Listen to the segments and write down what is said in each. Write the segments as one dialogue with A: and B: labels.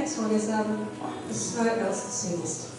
A: next one is The Snow Melts the Soonest.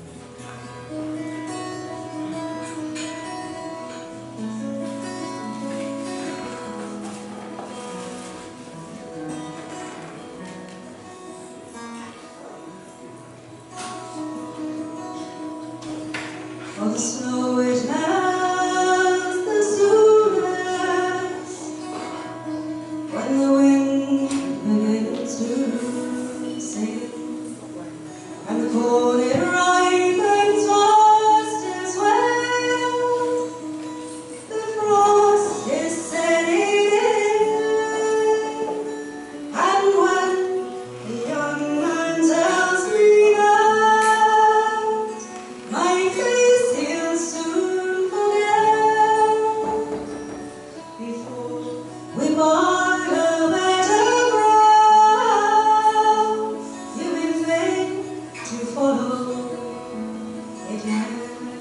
A: Oh, the snow it melts the soonest when the wind begins to sing, and the corn it ripens fast as well. The frost is setting in, and when the young man tells me that my face he'll soon forget, before we part a better ground, you'll be fain to follow again.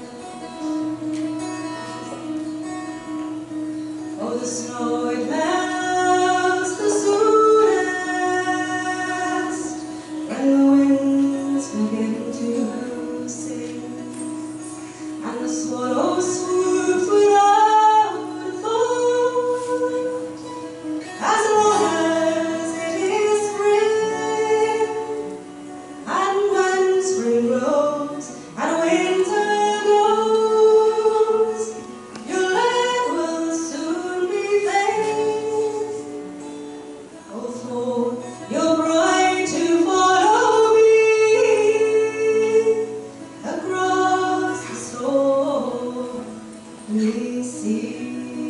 A: Oh, the snow it melts the soonest when the winds begin to sing, and the swallow swoops without a thought, as long as it is spring. And when spring grows and winter goes, your land will soon be vain. Oh, for your bride to follow me across the stormy sea.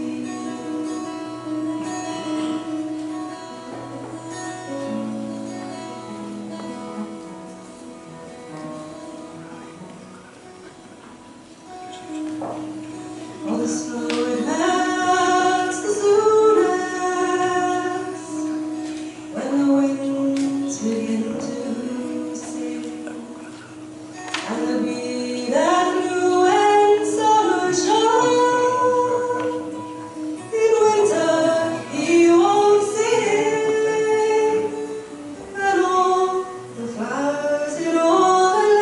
A: Oh, the snow it melts the soonest when the winds begin to sing, and the bee that flew when summer shone, in winter he won't sing, and all the flowers in all the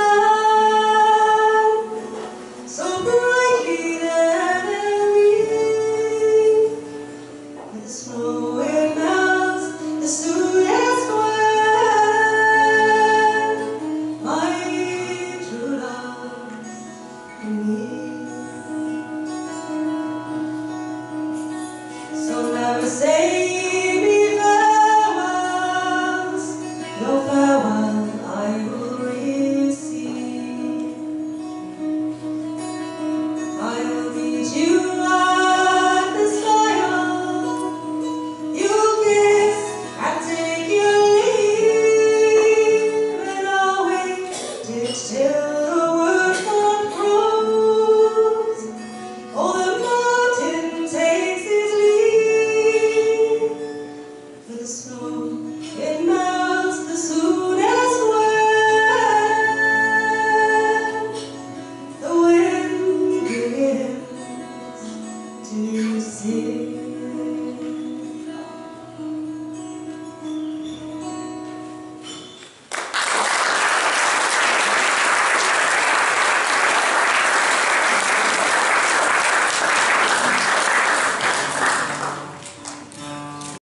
A: land so brightly they're beaming. The snow it melts the soonest when my true love in me. So never say